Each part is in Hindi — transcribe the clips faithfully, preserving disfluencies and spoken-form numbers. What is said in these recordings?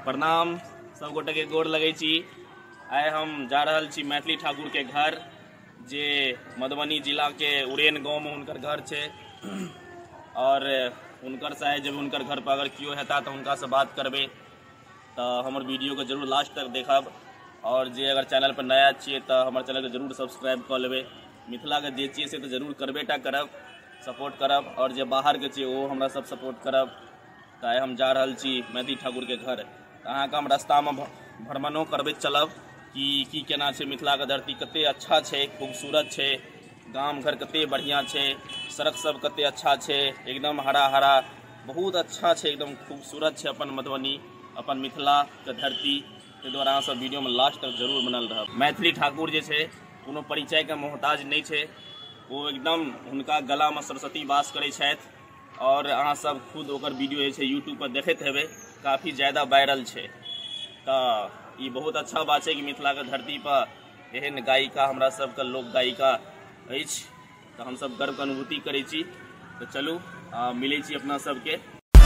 प्रणाम सब गोटे के गोर लगे छी। आइ हम जा रहल छी मैथिली ठाकुर के घर, जे मधुबनी जिला के उड़ैन गाँव में उनकर घर छे। और उनकर से जब उनकर घर पर अगर कियो हेता तो उनका से बात करबे, तो हमर वीडियो को जरूर लास्ट तक देखब। और जे अगर चैनल पर नया छे तो हमर चैनल के जरूर सब्सक्राइब कर लेबे। मिथिला के जे छे से तो जरूर करबेटा करब, सपोर्ट करब। और जे बाहर के छे वो हमरा सब सपोर्ट करब। तो आइ हम जा रहल छी मैथिली ठाकुर के घर। अहाँ के हम रास्ता में भ्रमणों करबैत चलब कि की केना छे, मिथिला के धरती कते अच्छा छे, खूबसूरत छे, गाम घर कते बढ़िया छे, सड़क सब कते अच्छा छे, एकदम हरा हरा बहुत अच्छा छे, एकदम खूबसूरत छे अपन मधुबनी, अपन मिथिला के धरती। ताहि दुआरे अहाँ सब वीडियो में लास्ट तक जरूर बनल रहब। मैथिली ठाकुर जे छे कोनो परिचय के मोहताज नहीं छे, वो एकदम हुनका गला में सरस्वती वास करै छथि। और अहाँ सब खुद ओकर वीडियो जे छे यूट्यूब पर देखैत हेबै, काफ़ी ज़्यादा वायरल छे। तो ये बहुत अच्छा बात है कि मिथिला के धरती पर एहन गायिका हमरा सबके लोक गायिका अछि, तो हम सब गर्व के अनुभूति करै छी। तो चलू मिलै छी अपना सबके।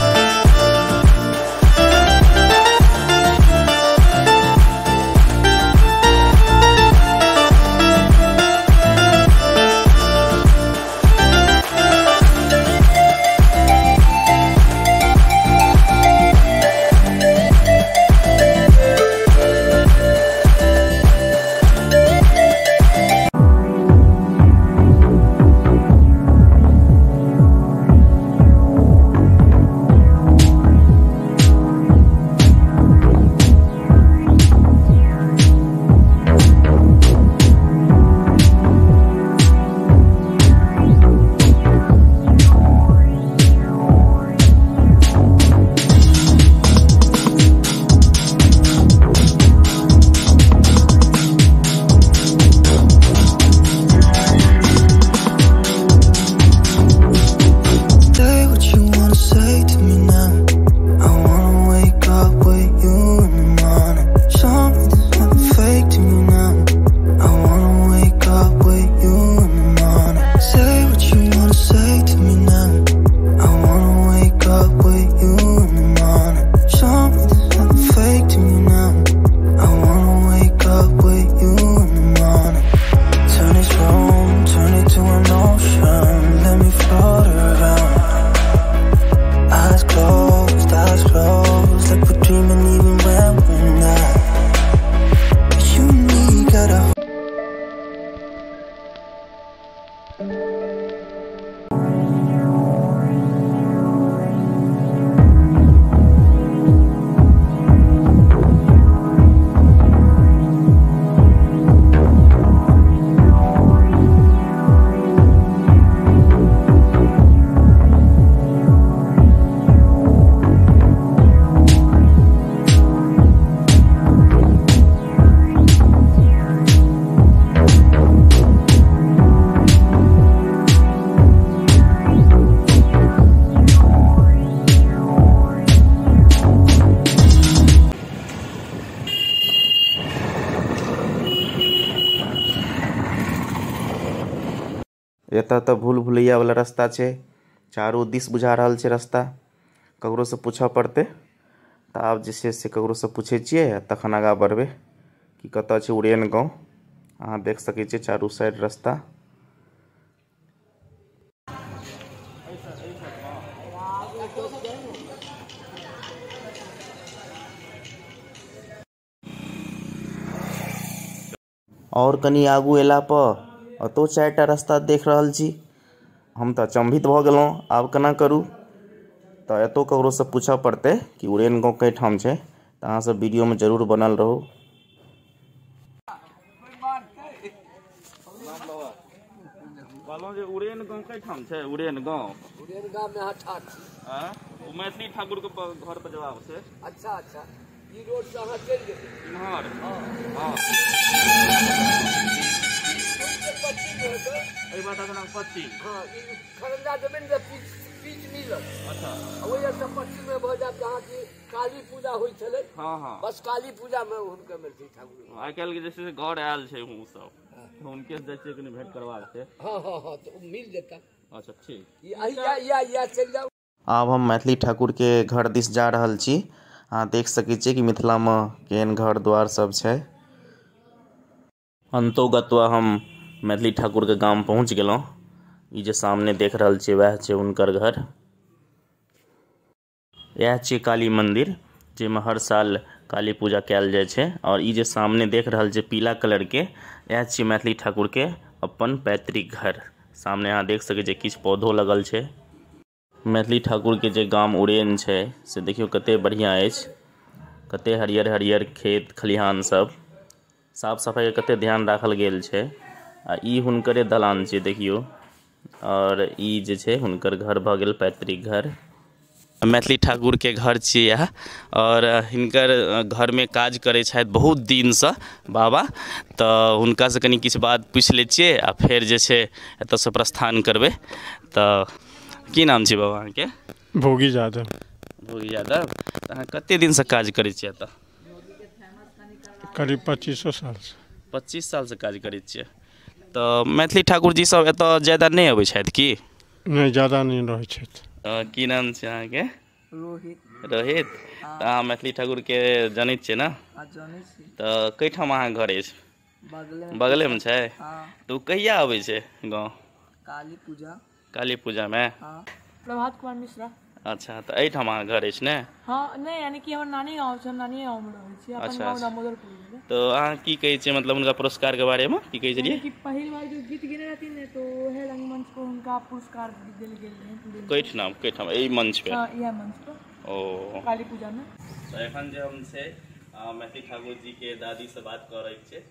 एतऽ तो भूल भुलैया वाला रास्ता छे, चारों दिस बुझा रहल छे रास्ता। ककरो से पूछा पड़ते, तो आब जे छे से ककरो से पूछे छिए, तखन आगा बढ़बे कि कतऽ छे उड़ैन गाँव। अहाँ देख सकै छिए चारू साइड रास्ता। और कनी आगू एला पर अतो चारिटा रास्ता देख रहल छी। हम तो अचंभित भ गेलौं, आब केना करू। तो एतो ककरो से पूछा पड़ते कि उड़ैन गाँव कई ठाम छे। तो अहाँ सब वीडियो में जरूर बनल रहू। कहलौं जे उड़ैन गाँव कई ठाम छे? उड़ैन गाँव उड़ैन गाँव में ठाठ हां ओ मैथिली ठाकुर के घर पर जवाब से। अच्छा अच्छा, ई रोड से अहाँ चल गेल इन्हर। हां हां ए बात अपना पश्चिम। हां ई खरंजा जमीन के पीछ पीछ मिलल। अच्छा, ओहि से पश्चिम में भ जात जहाँ की काली पूजा होई छले। हां हां, बस काली पूजा में हुनके मैथिली ठाकुर। आइ काल्हि के जैसे घर आयल छे हूं सब, तो उनके से जाय कनी भेंट करवा के। हां हां हां, तो मिल जेता। अच्छा ठीक, या या या चल जाओ। आब हम मैथिली ठाकुर के घर दिस जा रहल छी। अहाँ देख सकै छियै कि मिथिलामे केहन घर द्वार सब छै। अंतोगत्वा हम मैथिली ठाकुर के गाम पहुँच गेलहुँ। ई जे सामने देख रहल छियै वएह छै हुनकर घर। यह छै काली मंदिर जाहिमे हर साल काली पूजा कयल जाइ छै। और ई जे सामने देख रहल छै पीला कलर के, यह छै मैथिली ठाकुर के अपन पैतृक घर। सामने अहाँ देख सकै छियै किछु पौधो लगल छै। मैथिली ठाकुर के जे गाम उड़ेन छै से देखियौ कते बढ़िया अछि, कते हरियर हरियर खेत खलिहान सब, साफ सफाई के कते ध्यान राखल गेल छै। आ ई हुनकरे दलान छै देखियौ। और ई जे छै हुनकर घर भऽ गेल पैतृक घर। मैथिली ठाकुर के घर छियै यह। और हिनकर घर में काज करै छथि बहुत दिनसँ बाबा, तऽ हुनकासँ कनि किछु बात पूछि लै छियै आ फेर जे छै एतऽसँ प्रस्थान करबै। तऽ की नाम छै बाबा अहाँके? भोगी यादव। भोगी यादव। तऽ अहाँ कते दिनसँ काज करै छियै एतऽ? करीब पच्चीसो सालसँ। पच्चीस सालसँ काज करै छियै। तऽ मैथिली ठाकुर जी सब एतऽ ज्यादा नहि अबै छथि की? नहीं, ज़्यादा नहीं रहै छथि। की नाम छै अहाँके? रोहित। रोहित। तऽ अहाँ मैथिली ठाकुर के जनैत छियै ने? जानै छी। तऽ कईठाम अहाँ घर अछि? बगले बगलेमे छै? हाँ। तऽ ओ कहिया अबै छै गाँव? काली पूजा। काली पूजामे? हाँ। प्रभात कुमार मिश्रा। अच्छा, तऽ एहिठाम अहाँ घर अछि ने? हाँ, नहीं यानी कि हमर नानी गाँव छै, नानी गाँवमे रहै छी। अपन अच्छा, गाँव अच्छा। दामोदरपुर भेलै। तो अहाँ की कहै छियै मतलब हुनका पुरस्कारके बारेमे की कहै छलियै? कि पहिल बार जो गीत गेने रहथिन ने तो वह रंगमंच को उनका पुरस्कार देल गेल रहे। कईठाम कईठाम एहि मंच पे? हाँ, यह मंच पर। ओ काली पूजा में। तऽ एखन जे हम छै मैथिली ठाकुर जी के दादी से बात कऽ रहल छियै।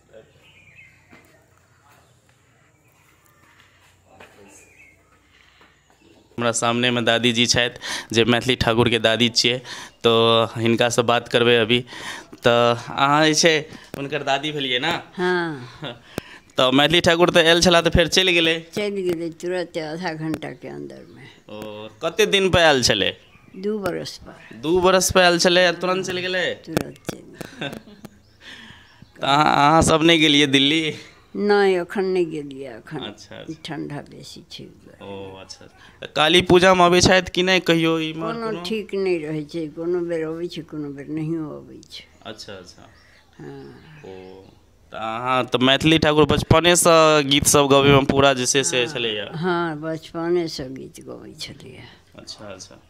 हमरा सामने में दादी जी छथि जे मैथिली ठाकुर के दादी छियै। तो हिनका से बात करबै अभी। तऽ अहाँ जे छै हुनकर दादी भेलियै ने? हाँ। तऽ मैथिली ठाकुर तऽ आयल छला तऽ फेर चलि गेलै? चलि गेलै तुरंत, आधा घंटा के अंदर में। ओ कते दिन पे आयल छलै? दू बरस पर। दू बरस पे आयल छलै आ तुरंत चलि गेलै? तुरंत चलि गेलै। तऽ अहाँ अहाँ सब नहीं गेलियै दिल्ली? नहीं, अखन नहीं गेलियै। अखन अच्छा, अच्छा। ठंडा बेसी छै। ओ अच्छा। तऽ काली पूजामे अबै छथि कि नहीं कहियो? कोनो ठीक नहीं रहै छै, कोनो बेर अबै छै कोनो बेर नहियो अबै छै। अच्छा अच्छा। हाँ। ओ तऽ अहाँ तऽ मैथिली ठाकुर बचपनेसँ गीत सब गबैमे पूरा जे छै से छलैए? हाँ, बचपनेसँ गीत गबै छलियै। अच्छा अच्छा।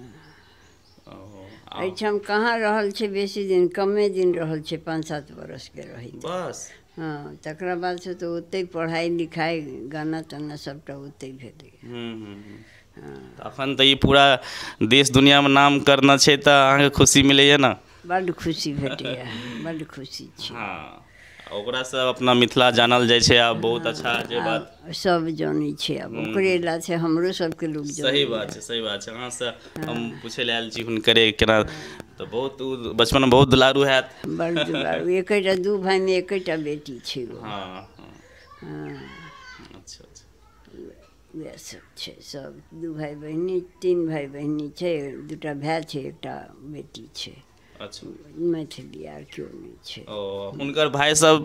एहिठाम कहाँ रहल छै बेसी दिन, कमे दिन रहल छै, पाँच सात बरस के रही बस? हाँ, तकरा बाद से तो ओते पढ़ाई लिखाई गाना ताना सबटा ओते भेलै। हम्म हम्म। अखन तऽ ई पूरा देश दुनियामे नाम करना छै तऽ अहाँके खुशी मिलैए ने? बड्ड खुशी भेटैए, बड्ड खुशी छै। हाँ, ओकरासँ अपना मिथिला जानल जाइ छै आब बहुत अच्छा जे बात। सब जानै छै आब, ओकरे ला से हमरो सबके लोग जानै। सही बात छै, सही बात छै। अहाँसँ हम पूछै लए आयल छी हुनकरे केना, तऽ बहुत बचपनमे बहुत दुलारू हैत? बड़ दुलारू। एकेटा दू भाइमे एकेटा बेटी छै ओ। हाँ हाँ। अच्छा अच्छा। वएह सब छै, सब दू भाई बहिनी, तीन भाई बहिनी छै, दूटा भाई छै, एकटा बेटी छै। अच्छा। मैथिली आर केओ नहीं छै। ओ हुनकर भाई सब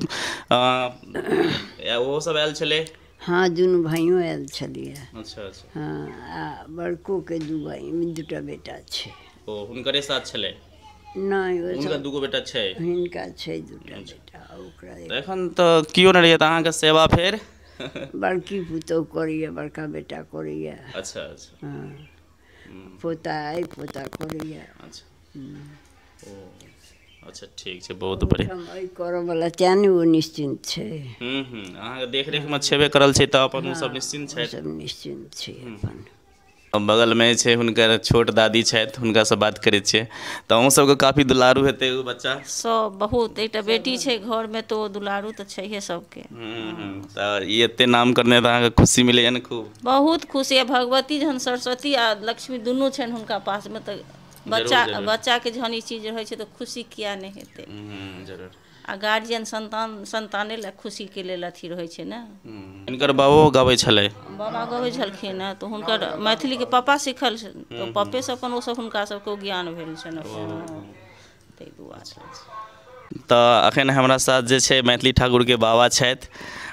ओहो सब आयल छलै? हाँ, दुनू भाइयों आयल छलिए। अच्छा अच्छा। हाँ, आ बड़को के दू भाई दूटा बेटा छै। ओ हुनकरे साथ छलै? नहीं, हुनका दूगो बेटा छै? हिनका छै दूटा बेटा। ओकरा तऽ एखन तऽ केओ नहीं रहैए तऽ अहाँके सेवा फेर? बड़की पुतौह करैए, बड़का बेटा करैए। अच्छा अच्छा। हाँ, पोता अइ, पोता करैए। अच्छा। ओ अच्छा, ठीक छै, बहुत बढ़िया। अइ करऽवला तेँ ने ओ निश्चिन्त छै। हम्म हम्म। अहाँके देखरेखमे छेबे करल छै तऽ अपन ओ सब निश्चिन्त छथि? सब निश्चिन्त छै अपन। बगलमे छै हुनकर छोट दादी छथि, हुनकासँ बात करै छियै। तऽ अहूँ सबके काफी दुलारू हेतै ओ बच्चा? सब बहुत। एकटा बेटी छै घरमे तऽ ओ दुलारू तऽ छैहे सबके। तऽ ई एते नाम करने तऽ अहाँके खुशी मिलैए ने खूब? बहुत खुशी है। भगवती जहन सरस्वती आ लक्ष्मी दुनू छनि हुनका पासमे तऽ बच्चा बच्चाके जहन ई चीज रहै छै तऽ खुशी किया नहि हेतै? जरूर। आ गार्जियन संतान संताने लए खुशीके लेल अथी रहै छै ने। हिनकर बाबो गबै छलै? बाबा गबै छलखिन हेँ तऽ हुनकर मैथिलीके पापा सिखल तऽ पप्पेसँ अपन ओसब हुनका सबके ज्ञान भेल छनि अपन, ताहि दुआरे। तऽ एखन हमरा साथ जे छै मैथिली ठाकुरके बाबा छथि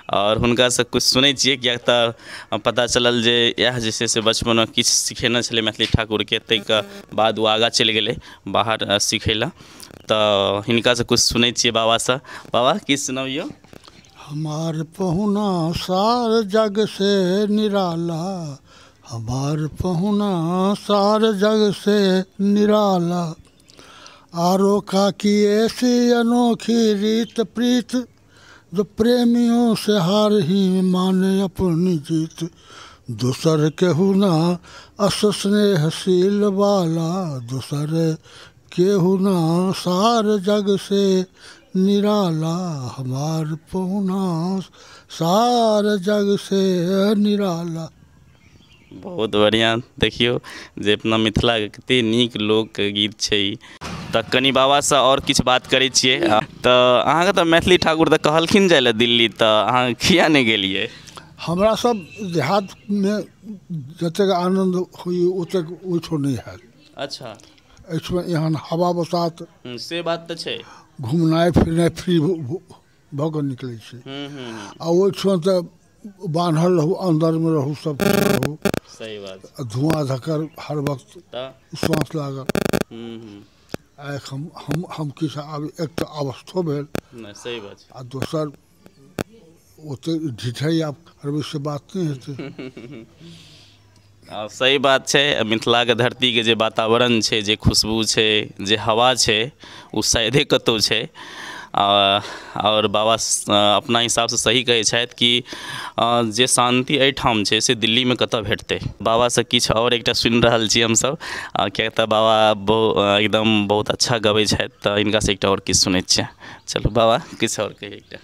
और हुनका से कुछ सुनै छियै, किएक तऽ पता चलल जे इएह जे छै से बचपनमे किछु सिखेने छलै मैथिली ठाकुरके, ताहिके बाद ओ आगाँ चलि गेलै बाहर सिखै लए। तऽ हिनका से कुछ सुनै छियै बाबा से। बाबा किछु सुनबियौ। हमार पहुना सार जग से निराला, हमार पहुना सार जग से निराला, आरो का की ऐसी अनोखी रीत प्रीत, जो प्रेमियों से हार ही माने अपनी जीत, दूसर केहू ना अस स्नेहशील वाला, दूसर केहू ना सार जग से निराला, हमार पहुना सार जग से निराला। बहुत बढ़िया। देखियौ जे अपना मिथिलाके कतेक नीक लोकगीत छै ई। तऽ कनि बाबासँ आओर किछु बात करै छियै। तऽ अहाँके तऽ मैथिली ठाकुर तऽ कहलखिन जाय लए दिल्ली, तऽ अहाँ किया नहि गेलियै? हमरा सब देहातमे जतेक आनन्द होइए ओतेक ओहिठाम नहि हैत। अच्छा। एहिठाम एहन हवा बसात से बात तऽ छै, घुमनाइ फिरनाइ फ्री भऽ कऽ निकलै छै। आ ओहिठाम तऽ बान्हल रहू, अन्दरमे रहू, सब रहू। सही बात। धुआं धक्कर हर वक्त श्वास लागल। आ हम हम हम किछु आब एक तऽ अवस्थो भेल, सही बात, आ दोसर ओते ढिठाई आब करबै से बात नहि हेतै। आ सही बात छै। मिथिलाके धरतीके जे वातावरण छै, जे खुशबू छै, जे हवा छै, ओ शायदे कतहु छै। और बाबा अपना हिसाबसँ सही कहै छथि कि जे शान्ति एहिठाम छै से दिल्लीमे कतऽ भेटतै। बाबासँ किछु आओर एकटा सुनि रहल छी हमसब, किएक तऽ बाबा बहु एकदम बहुत अच्छा गबै छथि, तऽ हिनकासँ एकटा आओर किछु सुनै छियै। चलू बाबा किछु आओर कहिए एकटा।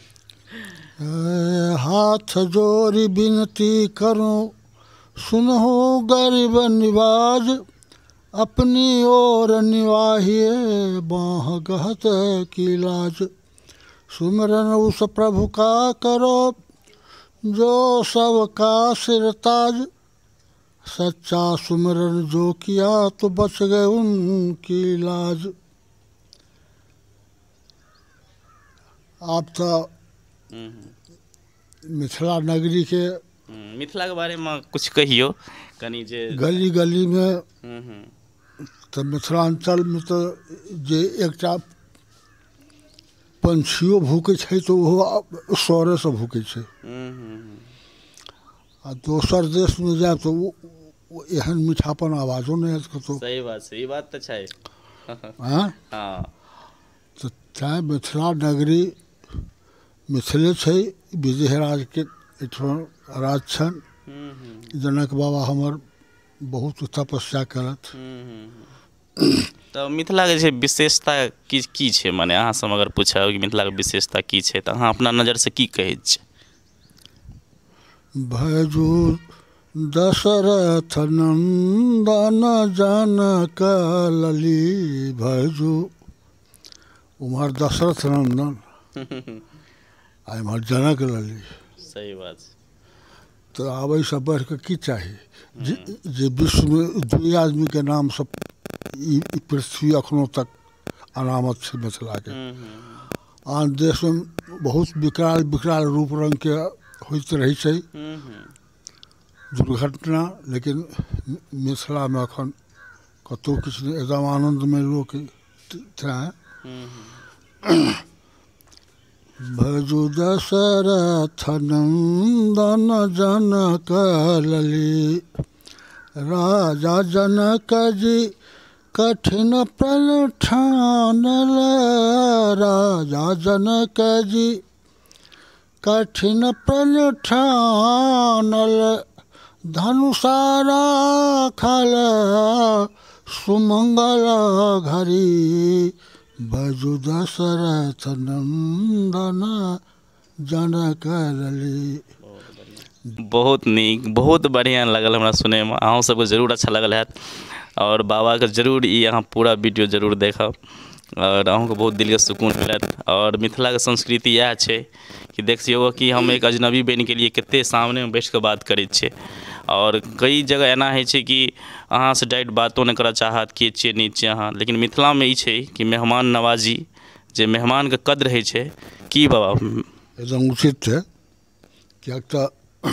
हाथ जोड़ी विनती करूं, सुनहो गरीब निवाज, अपनी ओर निवाहिए बाह गहत की लाज, सुमिरन उस प्रभु का करो, जो सबका सिरताज, सच्चा सुमिरन जो किया तो बच गए उनकी लाज। आप तो मिथिला नगरी के मिथिला के बारे में कुछ कहियो कनी। जे गली गली में तो मिथिलांचल में तो जे एकटा पंछियों भूकै छै तो वो स्वरे से भूकै छै। आ दोसर देश में जाए तो वो एहन मीठापन आवाजो नहीं है कतौ। सही बात, सही बात तो छै। हाँ हाँ, तो चाहे मिथिला नगरी मिथिले छै। विजयराज के एठाम राज छन। जनक बाबा हमर बहुत तपस्या करत। तो मिथिला के विशेषता की की छै? माने अहाँ सब अगर पूछब कि मिथिला के विशेषता की छै, तो अहाँ अपना नजर से की कहै छी? भजू दशरथ नंदन जनक लली, भजू उम्हर दशरथ नंदन आ इम्हर जनक लली। सही बात। तो आब एहिसँ बढ़ि कऽ की चाही? जे, जे विश्व में दुई आदमी के नाम से ई पृथ्वी अखनो तक अनामत छै मिथिला के। आन देश में बहुत विकराल विकराल रूप रंग के होइत रही छै दुर्घटना, लेकिन मिथिला में अखन कतौ किछु नहीं, एकदम आनंदमय लोक हैं। भजू दशरथ नंदन जनक लली, राजा जनक जी कठिन प्रण ठानल, राजा जनक जी कठिन प्रण ठानल, धनुषा राखल सुमंगल घरी, भजू दशरथ नंदन जनक लली। बहुत नीक, बहुत बढ़िया लगल हमरा सुने में। अहूँ सबके जरूर अच्छा लगल हैत और बाबा के जरूर ई अहाँ पूरा वीडियो जरूर देखब और अहूँ के बहुत दिल के सुकून मिलत। और मिथिला के संस्कृति यह छै कि देखियो कि हम एक अजनबी बन के लिए कते सामने में बैठ के बात करै छियै। और कई जगह एना होइ छै कि अहाँ से डायरेक्ट बातो नहीं करऽ चाहत कि छियै नहीं छियै अहाँ, लेकिन मिथिला में ई छै कि मेहमान नवाजी, जे मेहमान के कद्र होइ छै। की बाबा? एकदम उचित है। किएक तऽ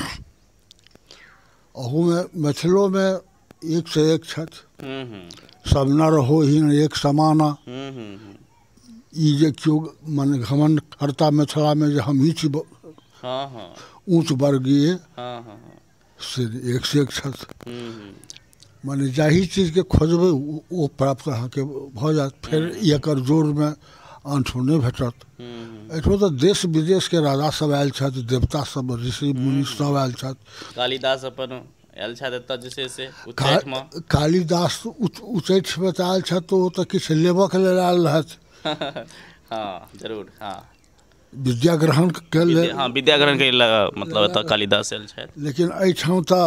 अहूमे मिथिलोमे एक से एक छथि, हम्म हम्म सब नर होहिन एक समाना। हम्म हम्म ई जे केओ मने घमंड करता मिथिलामे जे हम ही छी हाँ हाँ ऊँच वर्गीय, हाँ हाँ हाँ से एक से एक छथि। हम्म हम्म माने जाहि चीजके खोजबै ओ प्राप्त अहाँके भऽ जायत। फेर एकर जोरमे अंठ नहि भेटत। हम्म एहिठाम तऽ देश विदेशके राजा सब आयल छथि, देवता सब, ऋषि मुनि सब आयल छथि। कालिदास अपन आयल छथि एतऽ जे छै से का, उच्चैठमे। कालिदास उच उच्चैठमे तऽ आयल छथि तऽ ओ तऽ किछु लेबऽके लेल आयल रहथि, हाँ जरूर हाँ विद्या ग्रहण के लेल। विद्या, हाँ विद्या ग्रहण के लेल मतलब एतऽ कालिदास आयल छथि। लेकिन एहिठाम तऽ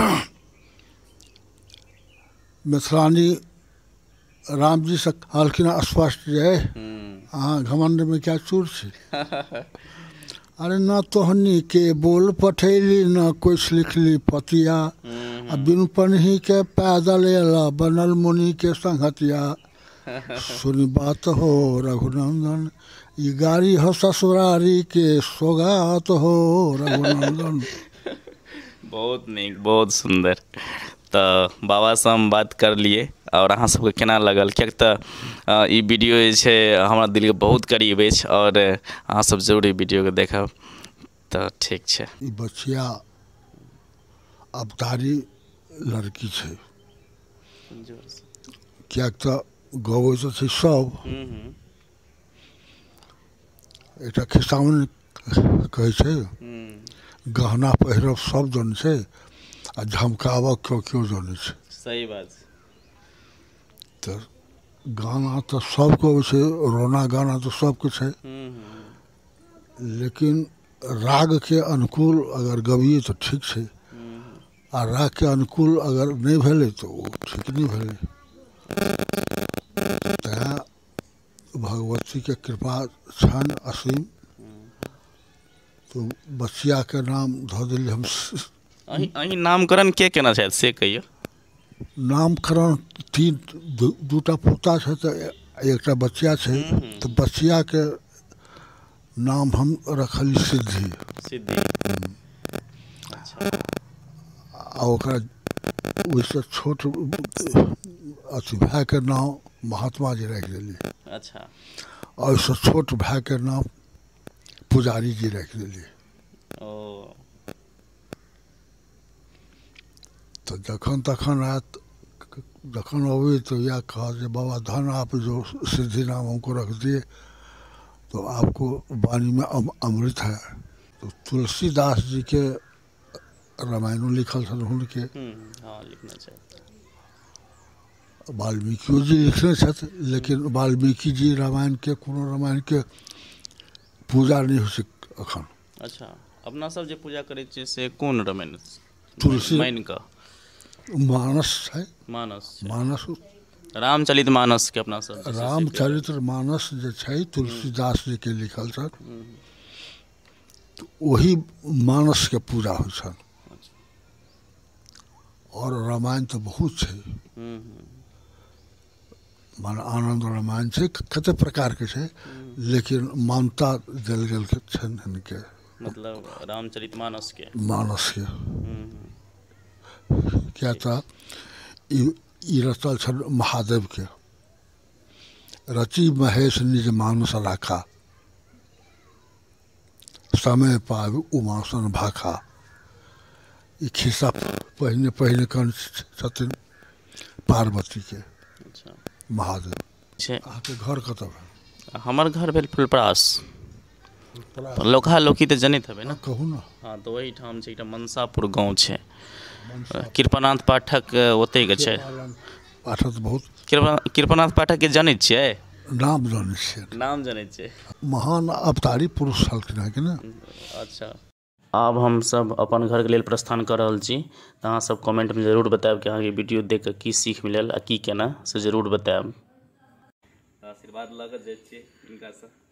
मिथिलानी रामजी से कहलखिन स्पष्ट जे अहाँ घमंडमे क्या चूर छी। अरे न तोहनी के बोल पठैली न कुछ लिखली पतिया, आ बिनु पन्ही के पैदल एला बनल मुनि के संगतिया। सुनी बात हो रघुनंदन, ई गाड़ी हो ससुरारी के सौगात हो रघुनंदन। बहुत नीक, बहुत सुंदर। तऽ बाबा से हम बात कर लिए और अहाँ सबके केना लगल, किएक तऽ ई वीडियो जे छै हमरा दिलके बहुत करीब अछि और अहाँ सब जरूर ई वीडियोके देखब। तऽ ठीक छै। ई बचिया अवतारी लड़की छै, किएक तऽ गबै तऽ छै सब। एकटा खिस्सावन कहै छै गहना पहिरब सब जन छै आ झमकाबऽ केओ केओ जनै छै। सही बात। तऽ गाना तऽ सबके होइ छै, रोना गाना तऽ सबके छै, लेकिन रागके अनुकूल अगर गबियै तऽ ठीक छै, आ रागके अनुकूल अगर नहि भेलै तऽ ओ ठीक नहि भेलै। तेँ भगवतीके कृपा छनि असीम। तो बचिया के नाम धऽ देली हम। अहीं अहीं नामकरण के केना छथि से कहियौ। नामकरण तीन दू दूटा पोता छै तऽ एकटा बचिया छै, तऽ बचिया के नाम हम रखली सिद्धि। सिद्धि अच्छा। आ ओकरा ओहिसँ छोट अथी भायके नाम महात्मा जी राखि देली। अच्छा। और ओहिसँ छोट भायके नाम पुजारी जी राखि देली। ओ तऽ जखन तखन आयत, जखन अबै तो यह कहा कि बाबा धन आप जो सिद्धि नाम हमको रख दिए तो आपको वाणी में अम, अमृत है। तो तुलसीदास जी के रामायणों लिखल छन हुनके, हाँ लिखना चाहिए। वाल्मीकियो जी लिखने छथि, लेकिन वाल्मीकि जी रामायण के कोनो रामायण के पूजा नहीं हो सक अखन। अच्छा, अपना सब जे पूजा करै छियै से कोन रामायण? तुलसी माइन का मानस है, मानस मानस रामचरित मानस के अपना सब रामचरित्र मानस जे छै तुलसीदास जी के लिखल छन, तो वही मानस के पूजा होइ छन। और रामायण तो बहुत छै, मान आनंद रामायण छै, कते प्रकार के छै, लेकिन मानता देल गेल छन इनके, मतलब रामचरित मानस के मानस के। क्या था ई रचल छन महादेव के, रचि महेश निज मानस राखा, समय पावे उमासन भाखा। ई खिस्सा पहिने पहिने कन छथिन पार्वती के। अच्छा। महादेव छै। अहाँके घर कतऽ भेल? हमर घर भेल फुलपरास। लोकहा लोकी तऽ जनैत हेबै ने? कहू ना। हाँ तऽ वही ठाम छै, एकटा मनसापुर गाँव छै, कृपानाथ पाठक ओतै के छै। पाठक बहुत कृपा कृपानाथ पाठक के जानै छियै? नाम जानै छियै, नाम जानै छियै। महान अवतारी पुरुष छलखिन हेँ कि ने। अच्छा। आब हम सब अपन घर के लेल प्रस्थान कर रहल छी, तऽ अहाँ सब कमेंट में जरूर बतायब कि अहाँके वीडियो देख कऽ की सीख मिलल आ की केना से जरूर बतायब। आशीर्वाद लऽ कऽ जाइ छियै हिनका से।